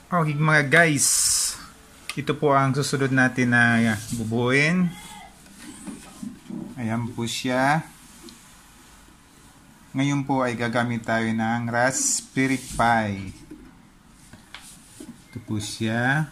Okay mga guys, ito po ang susunod natin na bubuin. Ayan po siya. Ngayon po ay gagamit tayo ng Raspberry Pi. Ito po siya.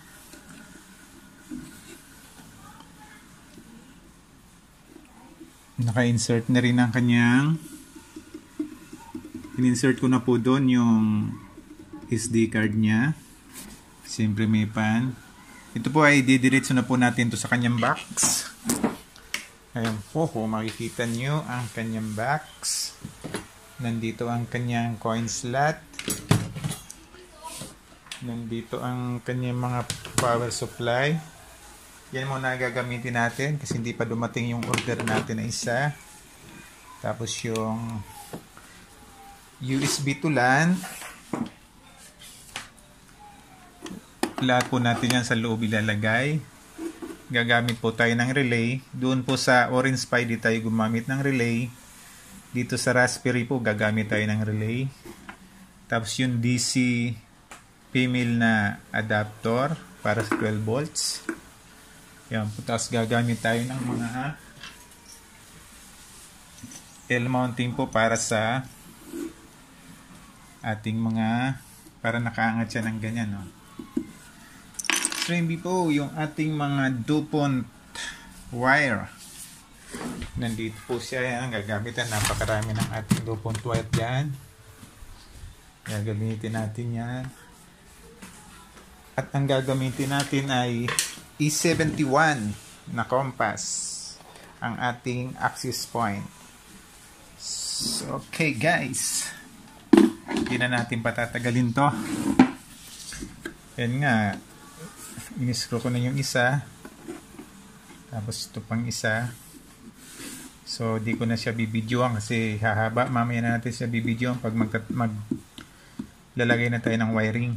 Naka-insert na rin ang kanyang. In-insert ko na po doon yung SD card niya. Siyempre may pan. Ito po ay didiretso na po natin to sa kanyang box. Ayan po, makikita nyo ang kanyang box. Nandito ang kanyang coin slot. Nandito ang kanyang mga power supply. Yan muna gagamitin natin kasi hindi pa dumating yung order natin na isa. Tapos yung USB to LAN. Lahat po natin yan sa loob ilalagay. Gagamit po tayo ng relay. Doon po sa Orange Pi di tayo gumamit ng relay. Dito sa Raspberry po gagamit tayo ng relay. Tapos yung DC female na adapter para sa 12 volts. Yan po. Tapos gagamit tayo ng mga L mounting po para sa ating mga para nakaangat siya ng ganyan, no? Streamy po yung ating mga DuPont wire. Nandito po siya. Yan, gagamitan. Napakarami ng ating DuPont wire dyan. Gagamitin natin yan. At ang gagamitin natin ay E71 na compass. Ang ating access point. So, okay guys. Hindi na natin patatagalin to. Yan nga. In-screw ko na yung isa. Tapos ito pang isa. So di ko na siya bibidyoan kasi hahaba. Mamaya na natin siya bibidyoan pag maglalagay na tayo ng wiring.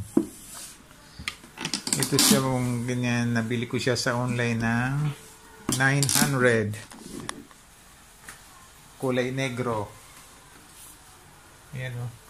Ito siya kung ganyan. Nabili ko siya sa online ng 900. Kulay negro. Ayan o.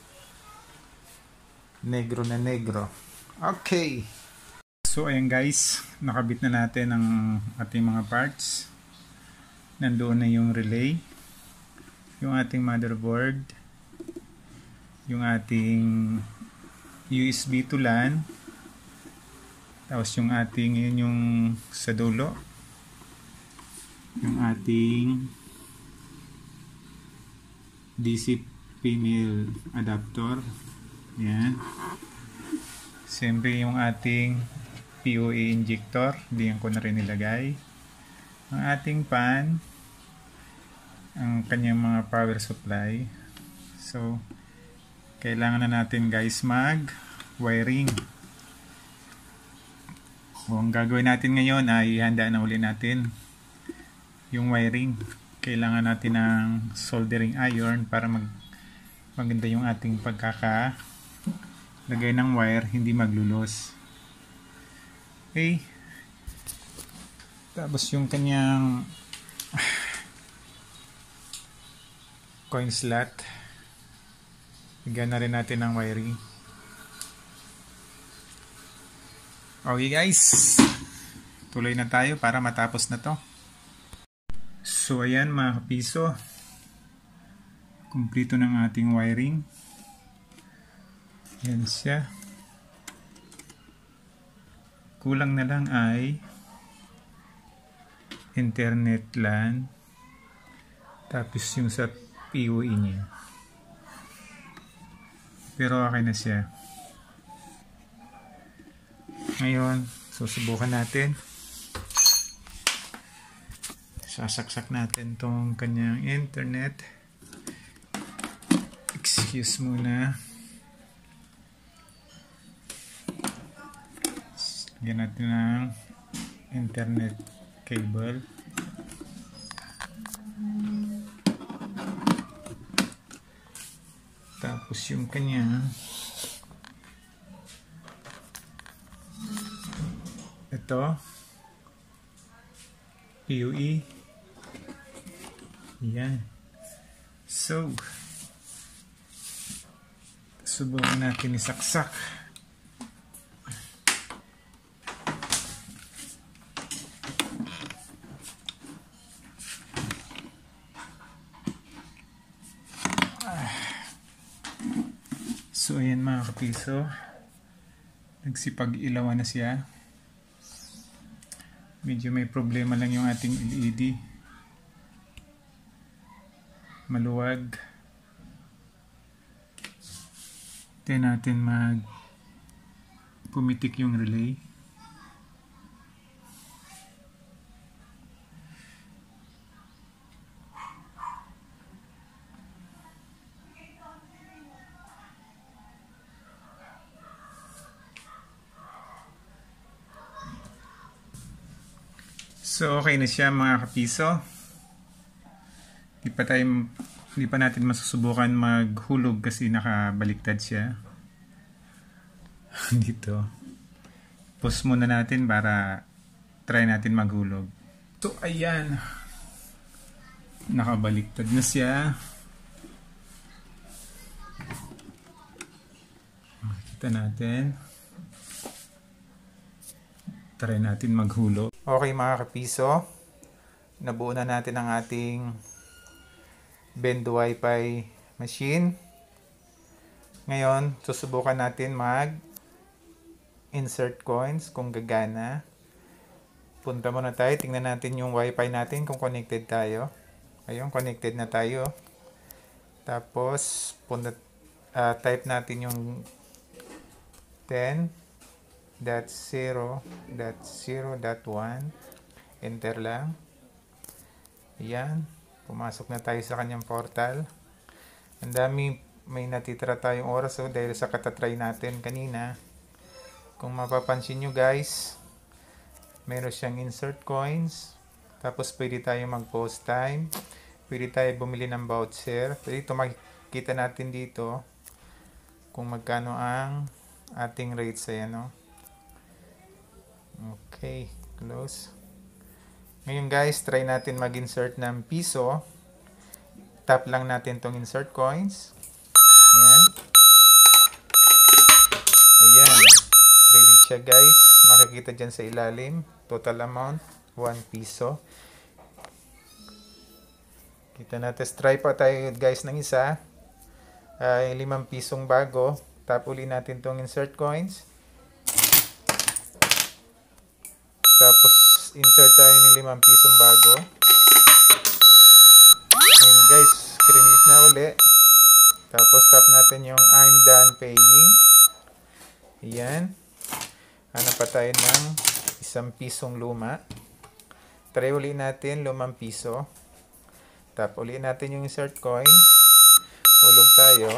Negro na negro. Okay. So ayan guys, nakabit na natin ang ating mga parts. Nandoon na yung relay, yung ating motherboard, yung ating USB to LAN, tapos yung ating yun yung sa dulo, yung ating DC female adapter. Yan. Siyempre yung ating POA injector, diyan ko na rin nilagay. Ang ating pan, ang kanyang mga power supply. So, kailangan na natin guys mag wiring. Ang gagawin natin ngayon ay ihanda na uli natin yung wiring. Kailangan natin ng soldering iron para maganda yung ating pagkakalagay ng wire, hindi maglulos. Okay. Tapos yung kanyang coin slot, bigyan na rin natin ng wiring. Okay guys, tuloy na tayo para matapos na to. So ayan mga kapiso, kumplito ng ating wiring. Yan siya. Kulang na lang ay internet LAN, tapos yung sa POE niya. Pero okay na siya. Ngayon, susubukan natin. Sasaksak natin tong kanyang internet. Excuse muna. Lagyan natin ng internet cable. Tapos yung kanya ito PoE. Yan. So subukan natin isaksak. So ayan mga kapiso, nagsipag-ilawan na siya. Medyo may problema lang yung ating LED, maluwag. Tayo natin pumitik yung relay. So okay na siya mga kapiso. Hindi pa natin masusubukan maghulog kasi nakabaliktad siya. Dito. Pause muna natin para try natin maghulog. So ayan. Nakabaliktad na siya. Makikita natin. Try natin maghulog. Okay mga kapiso, nabuo na natin ang ating Bend Wi-Fi machine. Ngayon, susubukan natin insert coins kung gagana. Punta muna tayo, tingnan natin yung Wi-Fi natin kung connected tayo. Ayun, connected na tayo. Tapos, type natin yung 10.0.0.1, enter lang. Ayan, pumasok na tayo sa kanyang portal. Ang dami, may natitira tayong oras dahil sa katatry natin kanina. Kung mapapansin nyo guys, meron siyang insert coins, tapos pwede tayo mag post time, pwede tayo bumili ng voucher. Dito makikita natin dito kung magkano ang ating rates. Ayan, okay, close. Ngayon guys, try natin mag-insert ng piso. Tap lang natin tong insert coins. Ayan. Ayan. Credit siya guys. Makikita dyan sa ilalim. Total amount, 1 piso. Kita natin. Try pa tayo guys ng isa. 5 pisong bago. Tap uli natin tong insert coins. Tapos, insert tayo ng 5 pisong bago. Ngayon guys, credit na uli. Tapos, tap natin yung I'm done paying. Ayan. Hanap pa tayo ng 1 pisong luma. Try uli natin, 5 piso. Tap uli natin yung insert coin. Hulog tayo.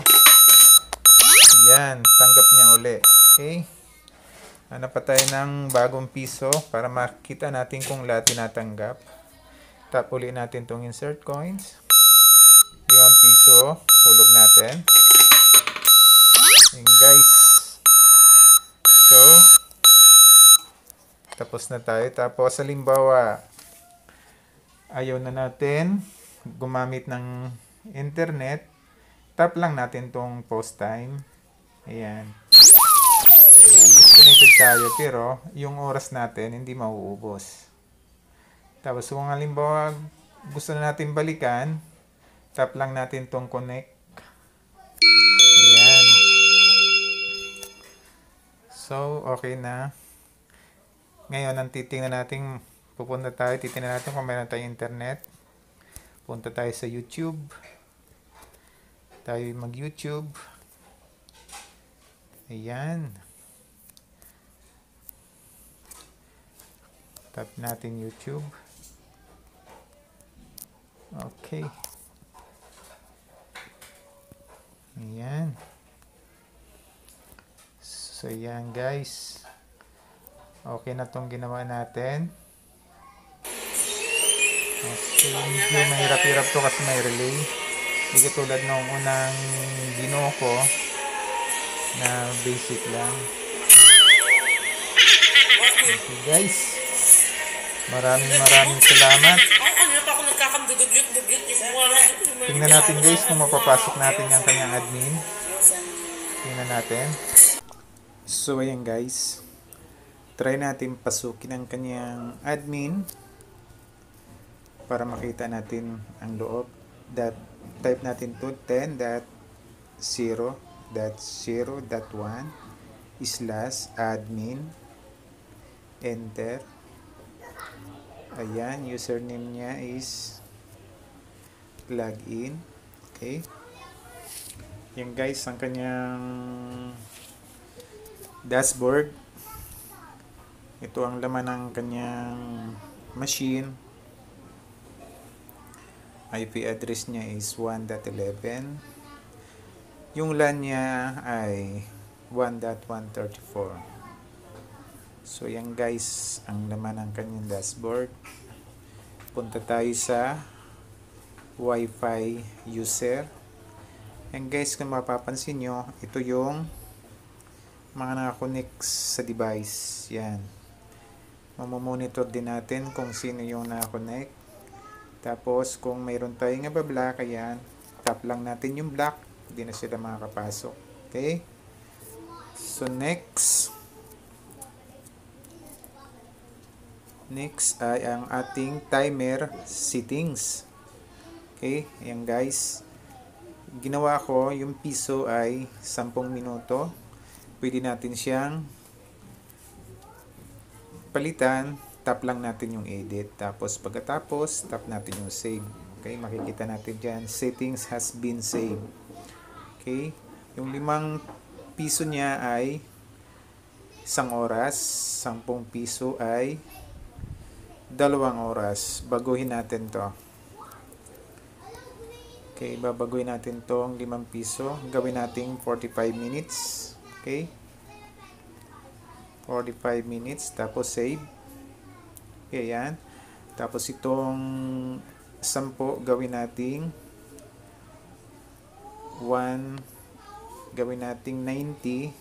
Ayan, tanggap niya uli. Okay. Hanap pa tayo ng bagong piso para makita natin kung lahat tinatanggap. Tap uli natin itong insert coins. 5 piso. Hulog natin. And guys. So, tapos na tayo. Tapos, halimbawa, ayaw na natin gumamit ng internet. Tap lang natin itong post time. Ayan. Ayan, disconnected tayo pero yung oras natin hindi mauubos. Tapos kung halimbawa gusto na natin balikan, tap lang natin tong connect. Ayan. So, okay na. Ngayon, ang titingnan natin, pupunta tayo, titingnan natin kung meron tayong internet. Punta tayo sa YouTube. Tayo mag-YouTube. Ayan. Tap natin YouTube. Okay. Ayan. So, ayan guys. Okay na itong ginawa natin. Okay. Medyo mahirap-hirap to kasi may relay. Hindi katulad nung unang binuo ko na basic lang. Okay guys. Maraming salamat. Tingnan natin guys kung mapapasok natin yung kanyang admin. Tingnan natin. So ayan guys. Try natin pasukin ang kanyang admin para makita natin ang loob. Type natin to 10.0. .0.1/admin, enter. Ayan, username niya is login. Okay. Yan guys, ang kanyang dashboard. Ito ang laman ng kanyang machine. IP address niya is 1.11. Yung LAN niya ay 1.134. So yan guys, ang laman ng kanyang dashboard. Punta tayo sa Wi-Fi user. And guys, kung mapapansin nyo, ito yung mga nakakonect sa device. Yan. Mamomonitor din natin kung sino yung nakakonect. Tapos kung mayroon tayong nabablock, ayan, tap lang natin yung block, hindi na sila makakapasok. Okay? So next ay ang ating timer settings. Okay, ayan guys. Ginawa ko, yung piso ay 10 minuto. Pwede natin siyang palitan. Tap lang natin yung edit. Tapos pagkatapos, tap natin yung save. Okay, makikita natin dyan, settings has been saved. Okay, yung 5 piso niya ay 1 oras. 10 piso ay 2 oras. Baguhin natin to. Okay, babaguhin natin tong 5 piso. Gawin natin 45 minutes. Okay. 45 minutes. Tapos save. Okay, yan. Tapos itong 10 gawin natin 1. Gawin natin 90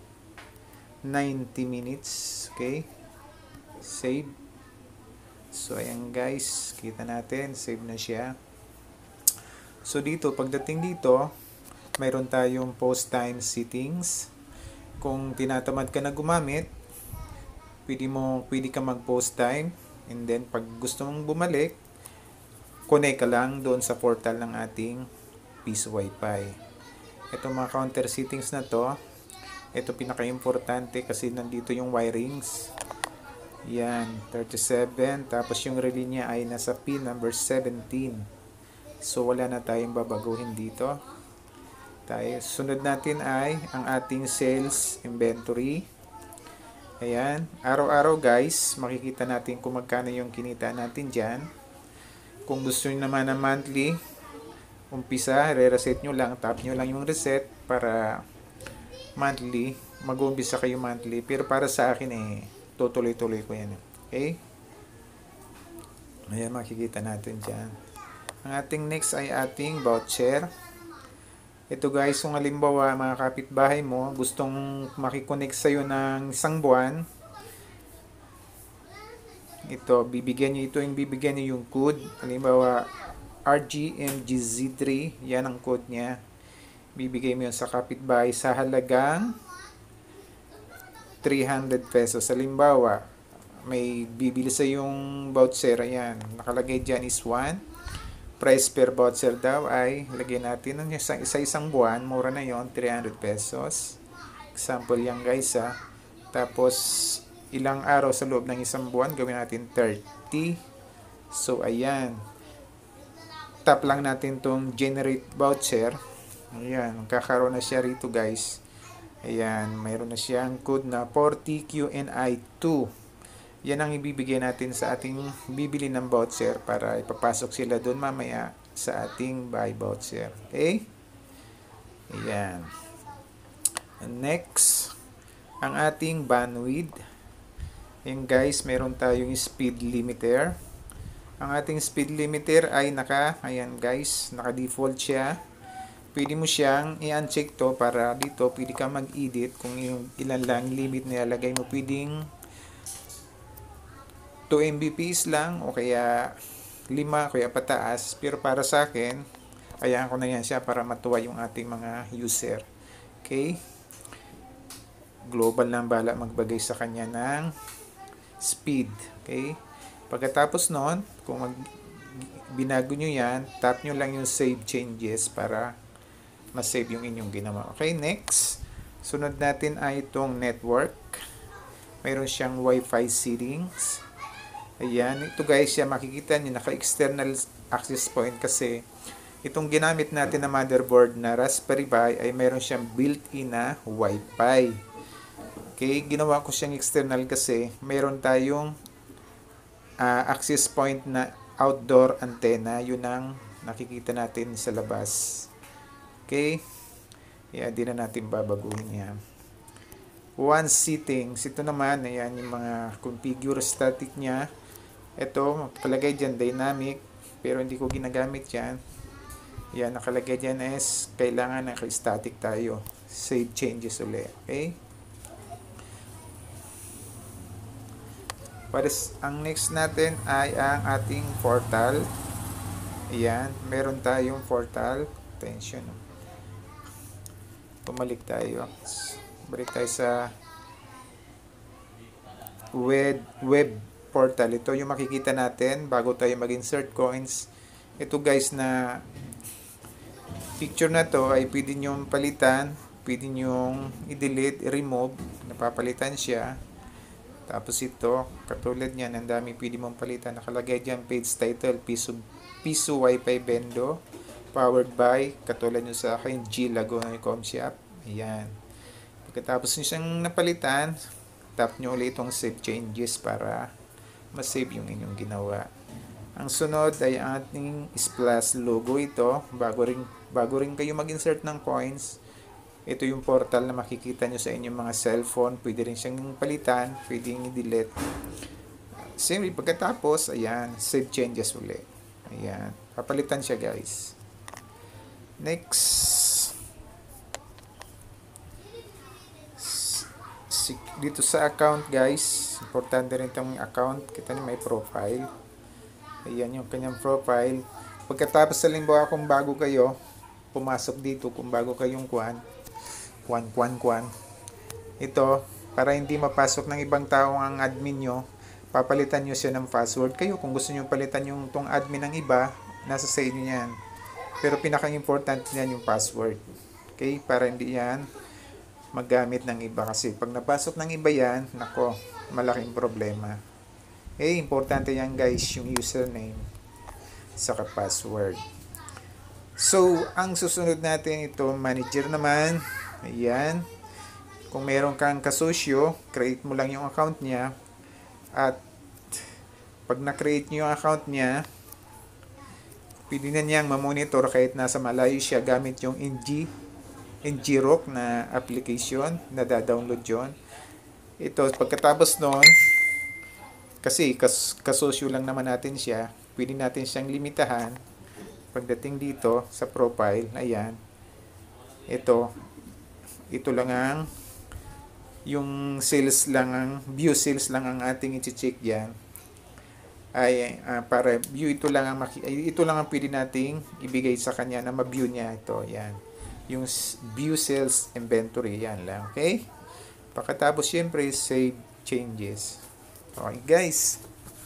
minutes. Okay. Save. So, ayan guys. Kita natin. Save na siya. So, dito, pagdating dito, mayroon tayong post time settings. Kung tinatamad ka na gumamit, pwede ka mag-post time. And then, pag gusto mong bumalik, connect ka lang doon sa portal ng ating Piso Wi-Fi. Ito mga counter settings na to. Ito pinaka-importante kasi nandito yung wirings. Yan, 37. Tapos yung relay niya ay nasa pin number 17. So, wala na tayong babaguhin dito. Sunod natin ay ang ating sales inventory. Ayan. Araw-araw guys, makikita natin kung magkano yung kinita natin dyan. Kung gusto nyo naman na monthly, umpisa, re-reset nyo lang. Tap nyo lang yung reset para monthly. Mag-umpisa kayo monthly. Pero para sa akin tutuloy-tuloy ko yan. Okay? Ayan, makikita natin dyan. Ang ating next ay ating voucher. Ito guys, kung halimbawa mga kapitbahay mo, gustong makikonek sa'yo ng 1 buwan, ito, bibigyan nyo yung code. Halimbawa, RGMGZ3, yan ang code niya. Bibigay mo yun sa kapitbahay sa halagang 300 pesos. Halimbawa, may bibili sa yung voucher, ayan, nakalagay dyan is 1. Price per voucher daw ay, lagyan natin ng isang buwan, mura na yon, 300 pesos. Example yan guys ha. Tapos, ilang araw sa loob ng 1 buwan, gawin natin 30. So, ayan. Tap lang natin tong generate voucher. Ayan, kakaroon na siya rito guys. Ayan, mayroon na siyang code na 40QNI2. Yan ang ibibigay natin sa ating bibili ng voucher para ipapasok sila doon mamaya sa ating buy voucher. Okay? Ayan. And next, ang ating bandwidth. Ayan guys, meron tayong speed limiter. Ang ating speed limiter ay ayan guys, naka-default siya. Pwede mo siyang i-uncheck to para dito pwede ka mag-edit kung ilan lang limit na ilagay mo. Pwedeng 2 Mbps lang o kaya 5 kaya pataas. Pero para sa akin, hayaan ko na yan siya para matuwa yung ating mga user. Okay? Global lang bala magbagay sa kanya ng speed. Okay? Pagkatapos nun, kung binago nyo yan, tap nyo lang yung save changes para mas-save yung inyong ginawa. Okay, next. Sunod natin ay itong network. Mayroon siyang Wi-Fi settings. Ayan, ito guys, siya makikita niyo naka-external access point kasi itong ginamit natin na motherboard na Raspberry Pi ay mayroon siyang built-in na Wi-Fi. Okay, ginawa ko siyang external kasi mayroon tayong access point na outdoor antenna. Yun ang nakikita natin sa labas. Okay, di na natin babaguhin yan. One settings, ito naman, ayan yung mga configure static niya. Ito, nakalagay dyan dynamic, pero hindi ko ginagamit yan. Yan, nakalagay dyan is kailangan naka-static tayo. Save changes ulit. Okay? Ang next natin ay ang ating portal. Ayan, meron tayong portal. Attention. Pumalik tayo. Balik tayo sa web portal. Ito yung makikita natin bago tayo mag-insert coins. Ito guys na picture na to ay pwede nyong palitan, pwede nyong i-delete, i-remove, napapalitan siya. Tapos ito, katulad niyan, ang dami pwede mong palitan. Nakalagay dyan, page title, Piso Wi-Fi Bendo, powered by, katulad nyo sa akin, G Laguna Comshop. Ayan. Pagkatapos nyo siyang napalitan, tap nyo ulit itong save changes para ma-save yung inyong ginawa. Ang sunod ay ang ating splash logo ito. Bago rin kayo mag-insert ng coins, ito yung portal na makikita nyo sa inyong mga cellphone. Pwede rin siyang palitan, pwede rin i-delete. Same, pagkatapos, ayan, save changes ulit. Ayan, papalitan siya guys. Next. Dito sa account guys, importante rin itong account. Kita niyo may profile. Ayan yung kanyang profile. Pagkatapos halimbawa kung bago kayo pumasok dito, kung bago kayong kwan, ito, para hindi mapasok ng ibang tao ang admin nyo, papalitan nyo siya ng password. Kayo kung gusto nyo palitan yung tong admin ng iba, nasa sa inyo yan. Pero pinaka-important yan yung password. Okay, para hindi yan magamit ng iba, kasi pag napasok ng iba yan, nako, malaking problema. Importante yan guys, yung username saka password. So, ang susunod natin ito, manager naman. Ayan. Kung meron kang kasosyo, create mo lang yung account niya. At pag na-create nyo yung account niya, pwede na niyang mamonitor kahit nasa malayo siya gamit yung NGROC na application na da-download yun. Ito, pagkatapos nun, kasi kasosyo lang naman natin siya, pwede natin siyang limitahan. Pagdating dito sa profile, ayan, ito lang ang yung sales lang, ang view sales lang ang ating i-check diyan. Ay para view, ito lang ang pwede nating ibigay sa kanya na ma-view niya ito. Yan. Yung view sales inventory, yan lang. Okay? Pagkatapos syempre save changes. Okay, guys.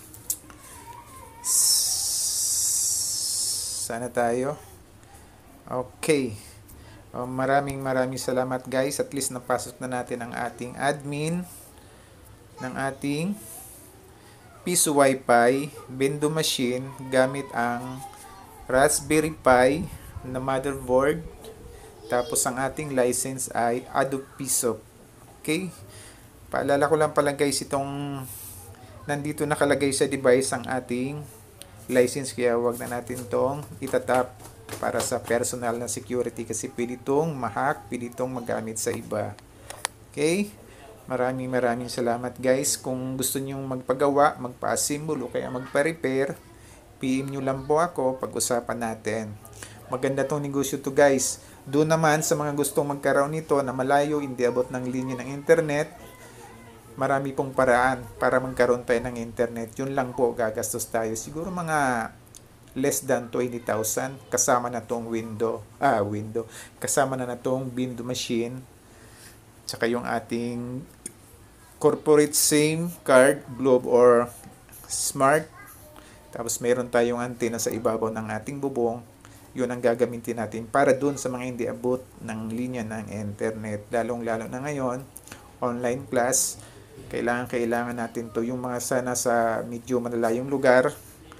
Sana tayo. Okay. Maraming salamat guys. At least napasok na natin ang ating admin ng ating Piso Wi-Fi Bendo machine gamit ang Raspberry Pi na motherboard. Tapos ang ating license ay Adobe Piso. Okay? Paalala ko lang pala guys, itong nandito nakalagay sa device ang ating license, kaya wag na natin itong itatap para sa personal na security kasi pwede itong ma-hack, pwede itong magamit sa iba. Okay? Maraming salamat guys. Kung gusto nyong magpagawa, magpa-assemble o kaya magpa-repair, PM nyo lang po ako, pag-usapan natin. Maganda tong negosyo to guys. Doon naman sa mga gustong magkaroon nito na malayo, hindi abot ng linya ng internet, marami pong paraan para magkaroon tayo ng internet. Yun lang po, gagastos tayo. Siguro mga less than 20,000 kasama na tong window. Kasama na tong Bendo machine. Tsaka yung ating corporate SIM card, Globe or Smart. Tapos meron tayong antenna sa ibabaw ng ating bubong. Yun ang gagamitin natin para dun sa mga hindi abot ng linya ng internet. Lalong-lalo na ngayon, online class, kailangan natin to. Yung mga sana sa medyo malalayong lugar,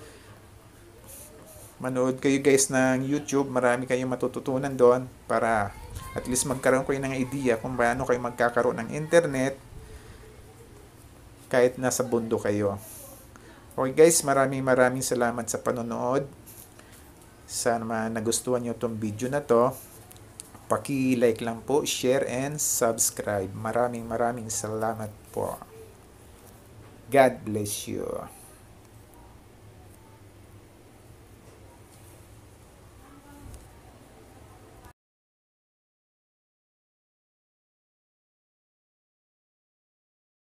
manood kayo guys ng YouTube, marami kayong matututunan doon para at least magkaroon kayo ng idea kung paano kayo magkakaroon ng internet kahit nasa bundok kayo. Okay guys, maraming salamat sa panonood. Sana nagustuhan nyo itong video na to. Paki-like lang po, share and subscribe. Maraming salamat po. God bless you.